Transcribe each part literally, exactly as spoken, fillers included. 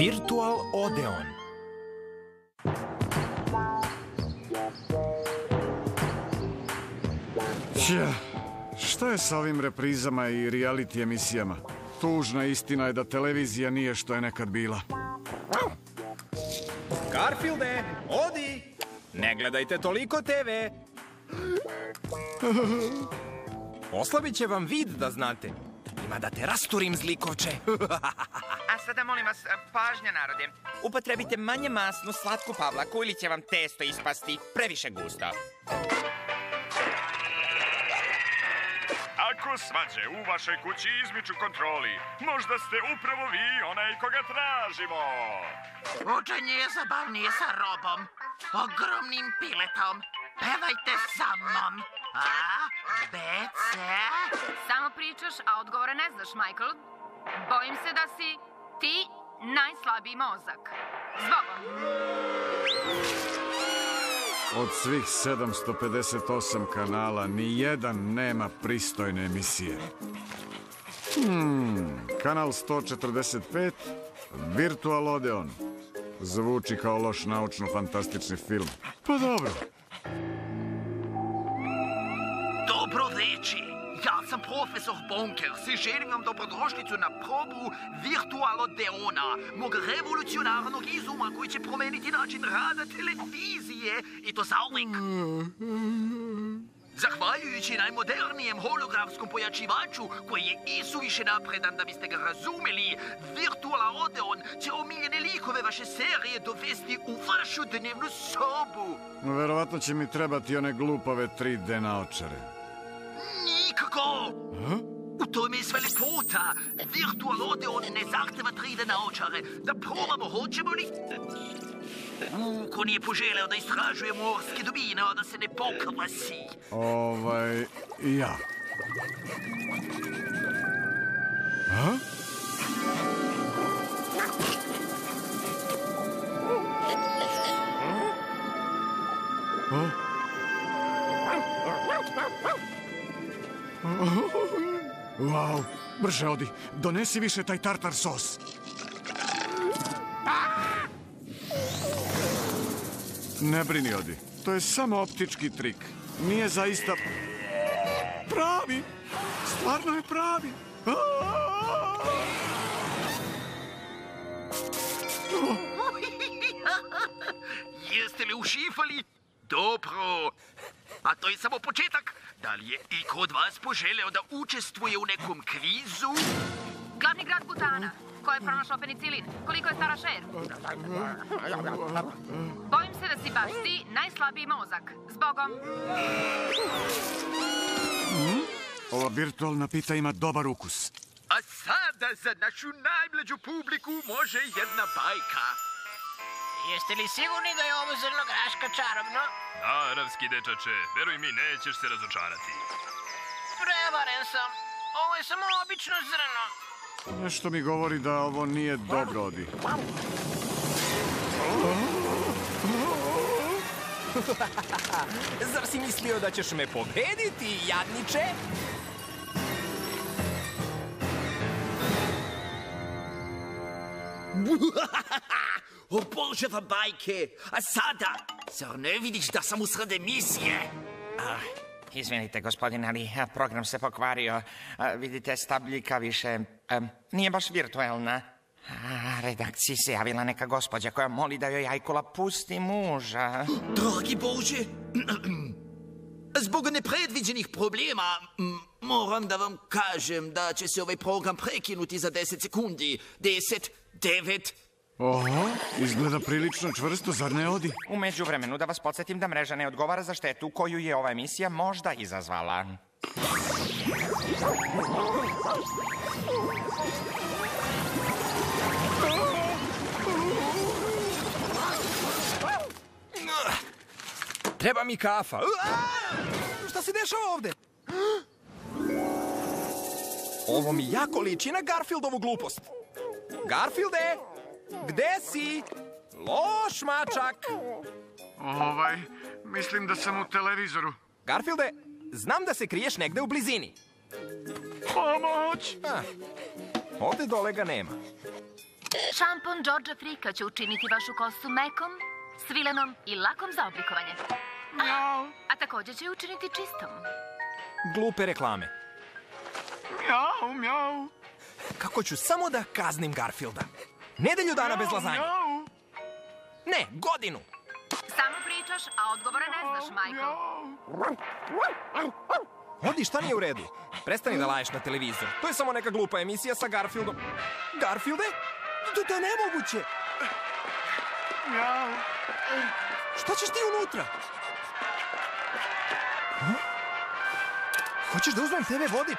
Virtual Odeon. Tja, šta je sa ovim reprizama i reality emisijama? Tužna istina je da televizija nije što je nekad bila. Garfielde, odi! Ne gledajte toliko te ve. Oslabit će vam vid, da znate. Ima da te rasturim, zlikovče. A sada molim vas, pažnja narode. Upotrebite manje masnu, slatku pavlaku ili će vam testo ispasti previše gusto. Ako svađe u vašoj kući izmiču kontroli, možda ste upravo vi onaj koga tražimo. Učenje je zabavnije sa robom, ogromnim piletom. Pevajte sa mnom. A, B, C... Samo pričaš, a odgovore ne znaš, Michael. Bojim se da si ti najslabiji mozak. Zbogom. Od svih sedamsto pedeset osam kanala, ni jedan nema pristojne emisije. Hmm, kanal sto četrdeset pet, Virtual Odeon. Zvuči kao loš naučno-fantastični film. Pa dobro. Dobro veče, ja sam profesor Bonkers i želim vam dobrodošlicu na probu Virtual Odeona, mog revolucionarnog izuma koji će promeniti način rada televizije i to zauvijek. Zahvaljujući najmodernijem holografskom pojačivaču koji je isuviše napredan da biste ga razumeli, Virtual Odeon će omiljene likove vaše serije dovesti u vašu dnevnu sobu. Verovatno će mi trebati one glupave tri D naočare. Nikako! U tome je sve lepota. Virtual Odeon ne zahteva tri D naočare. Da probamo, hoćemo li? Ko nije poželeo da istražuje morske dubine, a da se ne pokvasi? Ovaj, ja. A? Wow, brže odi. Donesi više taj tartar sos. Ne brini, odi. To je samo optički trik. Nije zaista pravi. Stvarno je pravi. Jeste li ušifali? Dobro. A to je samo početak. Da li je iko od vas poželeo da učestvuje u nekom kvizu? Glavni grad Butana. Ko je pronašao penicilin? Koliko je stara Šer? Bojim se da si baš ti najslabiji mozak. Zbogom. Mm? Ova virtualna pita ima dobar ukus. A sada za našu najmlađu publiku može jedna bajka. Jeste li sigurni da je ovo zrno graška čarobno? Naravski, dečače. Veruj mi, nećeš se razočarati. Prevaren sam. Ovo je samo obično zrno. Nešto mi govori da ovo nije dobro, odi. Zar si mislio da ćeš me pobediti, jadniče? Obožavam bajke. A sada, zar ne vidiš da sam usred emisije? Ah, izvinite, gospodine, ali program se pokvario. A, vidite, stabljika više a, nije baš virtualna. A, redakciji se javila neka gospođa koja moli da joj Ajkula pusti muža. Dragi Bože, zbog nepredviđenih problema moram da vam kažem da će se ovaj program prekinuti za deset sekundi. Deset, devet... Oho, izgleda prilično čvrsto, zar ne, odi? U međuvremenu da vas podsjetim da mreža ne odgovara za štetu koju je ova emisija možda izazvala. Treba mi kafa. Šta se dešava ovde? Ovo mi jako liči na Garfieldovu glupost. Garfielde, gde si? Loš mačak. Ovaj, mislim da sam u televizoru. Garfielde, znam da se kriješ negde u blizini. Pomoć! A, ovde dole ga nema. Šampon Đorđa Frika će učiniti vašu kosu mekom, svilenom i lakom za oblikovanje. A, a također će ju učiniti čistom. Glupe reklame. Mjau, mjau. Kako ću samo da kaznim Garfielda? Nedelju dana bez lazanja. Ne, godinu. Samo pričaš, a odgovore ne znaš, Michael. Odi, šta nije u redu? Prestani da laješ na televizor. To je samo neka glupa emisija sa Garfieldom. Garfielde? To, to je nemoguće. Mjau. Šta ćeš ti unutra? Hm? Hoćeš da uzmem te ve vodič?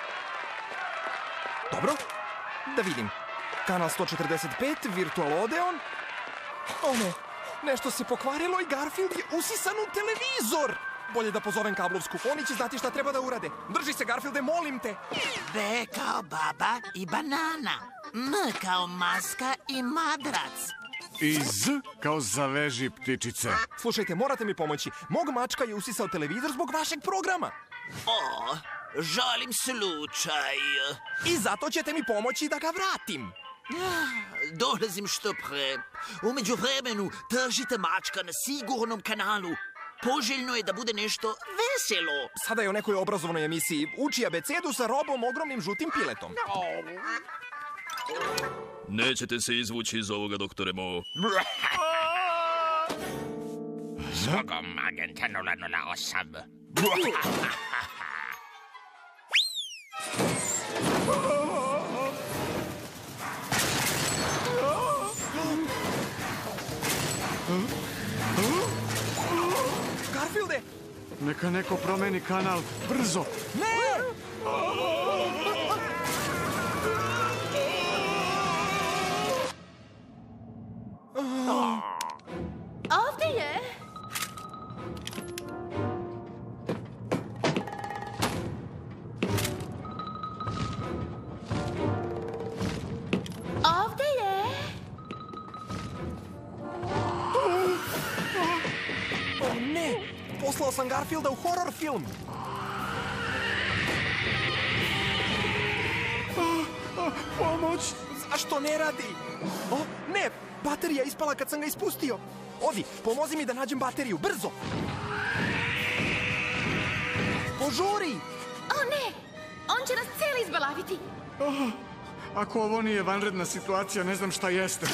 Dobro, da vidim. Kanal sto četrdeset pet, Virtual Odeon. O ne, nešto se pokvarilo i Garfield je usisan u televizor. Bolje da pozovem kablovsku, oni će znati šta treba da urade. Drži se, Garfielde, molim te. B kao baba i banana. M kao maska i madrac. I Z kao zaveži ptičice. Slušajte, morate mi pomoći. Mog mačka je usisao televizor zbog vašeg programa. O, žalim slučaj. I zato ćete mi pomoći da ga vratim. Dolazim što pre. Umeđu vremenu držite mačka na sigurnom kanalu. Poželjno je da bude nešto veselo. Sada je u nekoj obrazovnoj emisiji. Uči abecedu sa robom ogromnim žutim piletom. Nećete se izvući iz ovoga, doktore Mo. Zbogom agenta nula nula osam. Garfielde! Neka neko promeni kanal. Brzo! Ne! Ovdje je. Ovdje je. O ne! Poslao sam Garfielda u horror film. Pomoć! Zašto ne radi? O, ne! Baterija je ispala kad sam ga ispustio. Odi, pomozi mi da nađem bateriju, brzo! Požuri! O ne! On će nas cijeli izbalaviti. Oh, ako ovo nije vanredna situacija, ne znam šta jeste.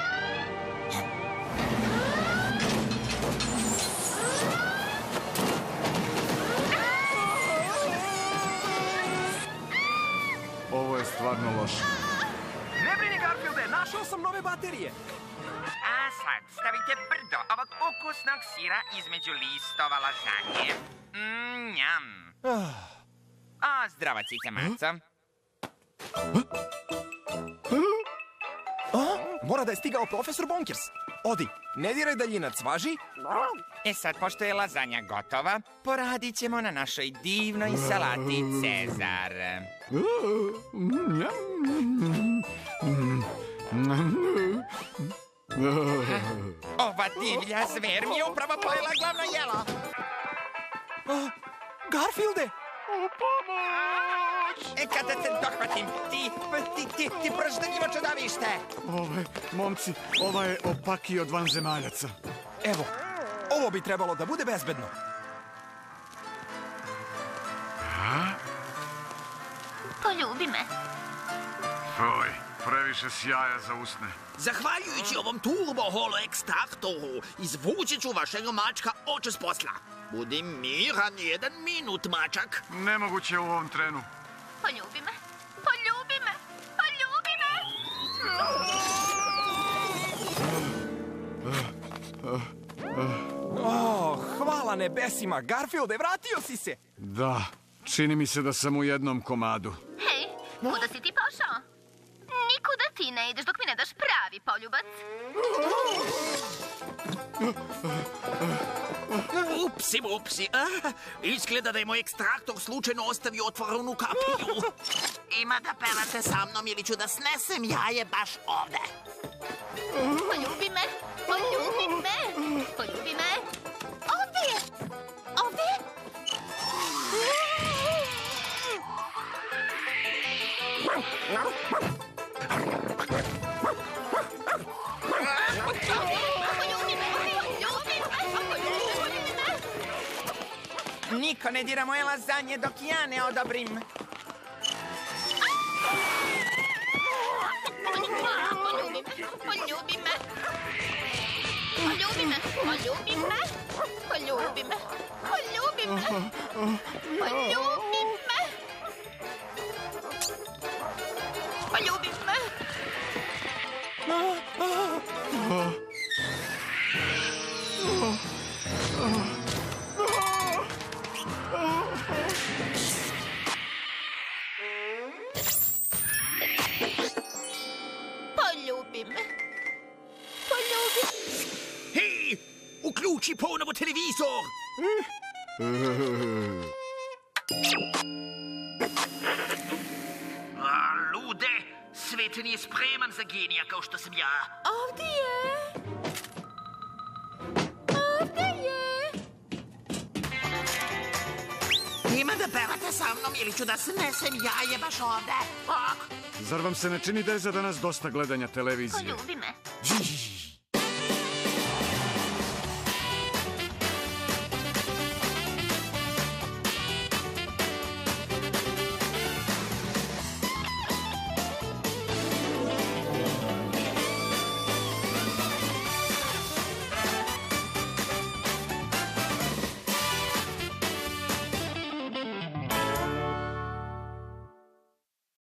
Ovo je stvarno loše. Ne brini, Garfielde, našao sam nove baterije. A sad stavite brdo ovog ukusnog sira između listova lazanje. Mm, njam. A, zdrava cica maco. A? Mora da je stigao profesor Bonkers. Odi, ne diraj daljinac, važi? E sad, pošto je lazanja gotova, poradit ćemo na našoj divnoj salati Cezar. Ova divlja zver mi je upravo pojela glavno jelo. A, Garfielde! E, kada te dohvatim, ti, ti, ti, ti prždanjivo čudovište. Ove, momci, ova je opakiji od vanzemaljaca. Evo, ovo bi trebalo da bude bezbedno. Poljubi me. Oj, previše sjaja za usne. Zahvaljujući ovom turbo holo ekstraktoru, izvući ću vašeg mačka oče s posla. Budi miran jedan minut, mačak. Nemoguće u ovom trenu. Poljubi me. Poljubi me. Poljubi me. O, hvala nebesima, Garfielde, vratio si se! Da, čini mi se da sam u jednom komadu. Hej, kuda si ti pošao? Nikuda ti ne ideš dok mi ne daš pravi poljubac. Upsi, upsi. Ah, izgleda da je moj ekstraktor slučajno ostavio otvorenu kapiju. Ima da pevate sa mnom ili ću da snesem jaje baš ovde. Poljubi me. Poljubi me. Poljubi me. Ovdje je. Ovdje je. Niko ne dira moje lazanje dok ja ne odobrim. Poljubi me. Poljubi me. Poljubi me. Poljubi me. Poljubi me. Poljubi me. Poljubi me. Poljubi me. Poljubi. Hej, uključi ponovo televizor! A, lude, svet nije spreman za genija kao što sam ja. Ovdje je. Ovdje je. Ima da pevate sa mnom ili ću da snesem jaje baš ovde. Zar vam se ne čini da je za danas dosta gledanja televizije? Poljubi me. Žiž.